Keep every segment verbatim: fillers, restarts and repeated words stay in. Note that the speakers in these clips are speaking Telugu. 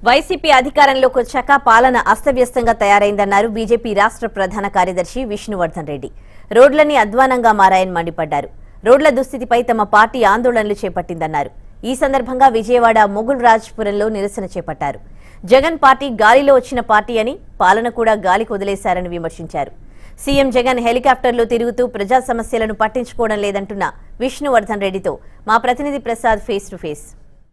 వైసీపీ అధికారంలోకి వచ్చాక పాలన అస్తవ్యస్తంగా తయారైందన్నారు బీజేపీ రాష్ట్ర ప్రధాన కార్యదర్శి విష్ణు వర్ధన్ రెడ్డి. రోడ్లన్నీ అధ్వానంగా మారాయని మండిపడ్డారు. రోడ్ల దుస్థితిపై తమ పార్టీ ఆందోళనలు చేపట్టిందన్నారు. ఈ సందర్భంగా విజయవాడ మొగుల్ రాజ్పురంలో నిరసన చేపట్టారు. జగన్ పార్టీ గాలిలో వచ్చిన పార్టీ అని, పాలన కూడా గాలికి వదిలేశారని విమర్శించారు. సీఎం జగన్ హెలికాప్టర్లో తిరుగుతూ ప్రజా సమస్యలను పట్టించుకోవడం లేదంటున్న విష్ణు వర్ధన్ రెడ్డితో మా ప్రతినిధి ప్రసాద్ ఫేస్ టు ఫేస్.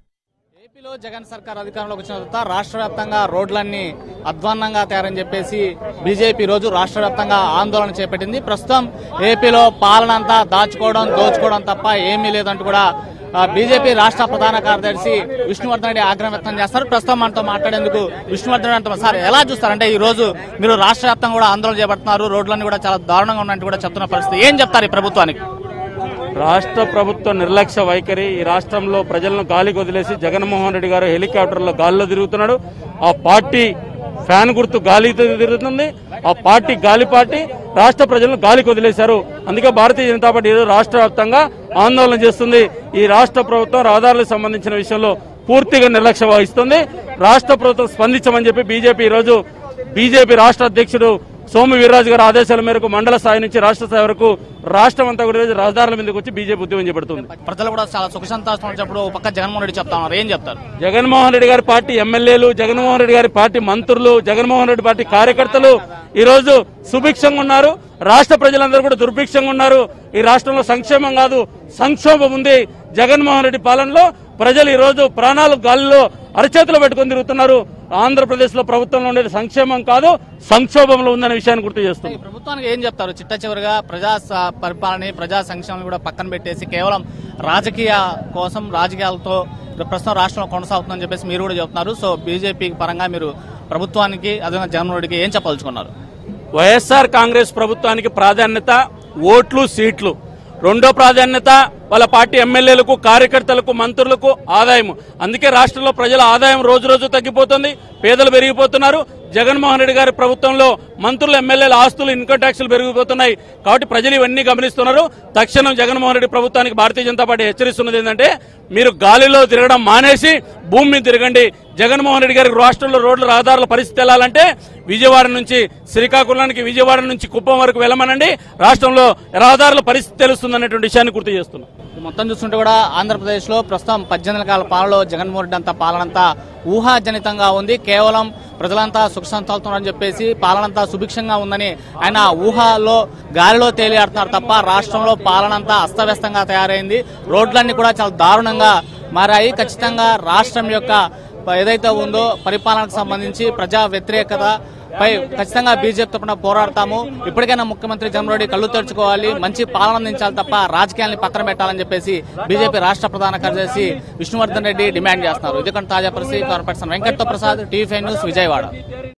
ఏపీలో జగన్ సర్కార్ అధికారంలోకి వచ్చిన తర్వాత రాష్ట్ర వ్యాప్తంగా రోడ్లన్నీ అధ్వాన్నంగా తయారని చెప్పేసి బీజేపీ రోజు రాష్ట్ర వ్యాప్తంగా ఆందోళన చేపట్టింది. ప్రస్తుతం ఏపీలో పాలన అంతా దాచుకోవడం దోచుకోవడం తప్ప ఏమీ లేదంటూ కూడా బీజేపీ రాష్ట్ర ప్రధాన కార్యదర్శి విష్ణువర్ధన్ రెడ్డి ఆగ్రహం వ్యక్తం చేస్తారు. ప్రస్తుతం మనతో మాట్లాడేందుకు విష్ణువర్ధన్ రెడ్డి సార్ ఎలా చూస్తారంటే ఈ రోజు మీరు రాష్ట్ర వ్యాప్తంగా కూడా ఆందోళన చేపడుతున్నారు, రోడ్లన్నీ కూడా చాలా దారుణంగా ఉన్నట్టు కూడా చెప్తున్న పరిస్థితి, ఏం చెప్తారు ఈ ప్రభుత్వానికి? రాష్ట్ర ప్రభుత్వ నిర్లక్ష్య వైఖరి, ఈ రాష్ట్రంలో ప్రజలను గాలికి వదిలేసి జగన్మోహన్ రెడ్డి గారు హెలికాప్టర్లో గాలిలో తిరుగుతున్నాడు. ఆ పార్టీ ఫ్యాన్ గుర్తు గాలితో తిరుగుతుంది. ఆ పార్టీ గాలి పార్టీ రాష్ట్ర ప్రజలను గాలికి వదిలేశారు. అందుకే భారతీయ జనతా పార్టీ రాష్ట్ర వ్యాప్తంగా ఆందోళన చేస్తుంది. ఈ రాష్ట్ర ప్రభుత్వం రహదారులకు సంబంధించిన విషయంలో పూర్తిగా నిర్లక్ష్యం వహిస్తుంది. రాష్ట్ర ప్రభుత్వం స్పందించమని చెప్పి బీజేపీ ఈ రోజు బీజేపీ రాష్ట్ర అధ్యక్షుడు సోము వీర్రాజు గారి ఆదేశాల మేరకు మండల స్థాయి నుంచి రాష్ట్ర స్థాయి వరకు రాష్ట్రం అంతా కూడా రహదారుల మీదకి వచ్చి బీజేపీ ఉద్యమం చేపడుతుంది. ప్రజలు కూడా చాలా సుఖ సంతోషం వచ్చినప్పుడు పక్క జగన్మోహన్ రెడ్డి చెప్తా ఉన్నారు, ఏం చెప్తారు? జగన్మోహన్ రెడ్డి గారి పార్టీ ఎమ్మెల్యేలు, జగన్మోహన్ రెడ్డి గారి పార్టీ మంత్రులు, జగన్మోహన్ రెడ్డి పార్టీ కార్యకర్తలు ఈ రోజు సుభిక్షంగా ఉన్నారు. రాష్ట్ర ప్రజలందరూ కూడా దుర్భిక్షంగా ఉన్నారు. ఈ రాష్ట్రంలో సంక్షేమం కాదు సంక్షోభం ఉంది. జగన్మోహన్ రెడ్డి పాలనలో ప్రజలు ఈ రోజు ప్రాణాలు గాలిలో అరచేతులు పెట్టుకుని తిరుగుతున్నారు. ఆంధ్రప్రదేశ్ లో ప్రభుత్వంలో ఉండేది సంక్షేమం కాదు సంక్షోభంలో ఉందనే విషయాన్ని గుర్తు చేస్తుంది. ప్రభుత్వానికి ఏం చెప్తారు? చిట్ట చివరిగా ప్రజా పరిపాలన, ప్రజా సంక్షేమం కూడా పక్కన పెట్టేసి కేవలం రాజకీయ కోసం రాజకీయాలతో ప్రస్తుతం రాష్ట్రంలో కొనసాగుతుందని చెప్పేసి మీరు కూడా చెప్తున్నారు. సో బీజేపీ పరంగా మీరు ప్రభుత్వానికి అదే జగన్మోహన్ రెడ్డికి ఏం చెప్పదలుచుకున్నారు? వైఎస్ఆర్ కాంగ్రెస్ ప్రభుత్వానికి ప్రాధాన్యత ఓట్లు, సీట్లు. రెండో ప్రాధాన్యత వాళ్ళ పార్టీ ఎమ్మెల్యేలకు, కార్యకర్తలకు, మంత్రులకు ఆదాయం. అందుకే రాష్ట్రంలో ప్రజల ఆదాయం రోజు రోజు తగ్గిపోతుంది, పేదలు పెరిగిపోతున్నారు. జగన్మోహన్ రెడ్డి గారి ప్రభుత్వంలో మంత్రులు, ఎమ్మెల్యేల ఆస్తులు, ఇన్కమ్ ట్యాక్సులు పెరిగిపోతున్నాయి. కాబట్టి ప్రజలు ఇవన్నీ గమనిస్తున్నారు. తక్షణం జగన్మోహన్ రెడ్డి ప్రభుత్వానికి భారతీయ జనతా పార్టీ హెచ్చరిస్తున్నది ఏంటంటే మీరు గాలిలో తిరగడం మానేసి భూమి మీద తిరగండి. జగన్మోహన్ రెడ్డి గారికి రాష్ట్రంలో రోడ్ల రహదారుల పరిస్థితి వెళ్లాలంటే విజయవాడ నుంచి శ్రీకాకుళానికి, విజయవాడ నుంచి కుప్పం వరకు వెళ్ళమనండి. రాష్ట్రంలో రహదారుల పరిస్థితి తెలుస్తుందనేటువంటి విషయాన్ని గుర్తు చేస్తున్నాం. మొత్తం చూస్తుంటే కూడా ఆంధ్రప్రదేశ్ లో ప్రస్తుతం పద్దెనిమిది కాల పాలనలో జగన్మోహన్ రెడ్డి అంతా పాలనంతా ఊహాజనితంగా ఉంది. కేవలం ప్రజలంతా సుఖ సంతోషాలని చెప్పేసి పాలనంతా సుభిక్షంగా ఉందని ఆయన ఊహలో గాలిలో తేలియాడుతున్నారు తప్ప రాష్ట్రంలో పాలనంతా అస్తవ్యస్తంగా తయారైంది. రోడ్లన్నీ కూడా చాలా దారుణంగా మారాయి. ఖచ్చితంగా రాష్ట్రం యొక్క ఏదైతే ఉందో పరిపాలనకు సంబంధించి ప్రజా వ్యతిరేకత పై ఖచ్చితంగా బీజేపీ తరపున పోరాడతాము. ఇప్పటికైనా ముఖ్యమంత్రి జగన్మోహన్ రెడ్డి కళ్ళు తెరుచుకోవాలి, మంచి పాలన అందించాలి తప్ప రాజకీయాన్ని పక్కన పెట్టాలని చెప్పేసి బీజేపీ రాష్ట్ర ప్రధాన కార్యదర్శి విష్ణువర్ధన్ రెడ్డి డిమాండ్ చేస్తున్నారు. ఇదికంటే తాజా పరిస్థితి. కార్పొరేషన్ వెంకట్తో Prasad, TV five news, Vijayawada.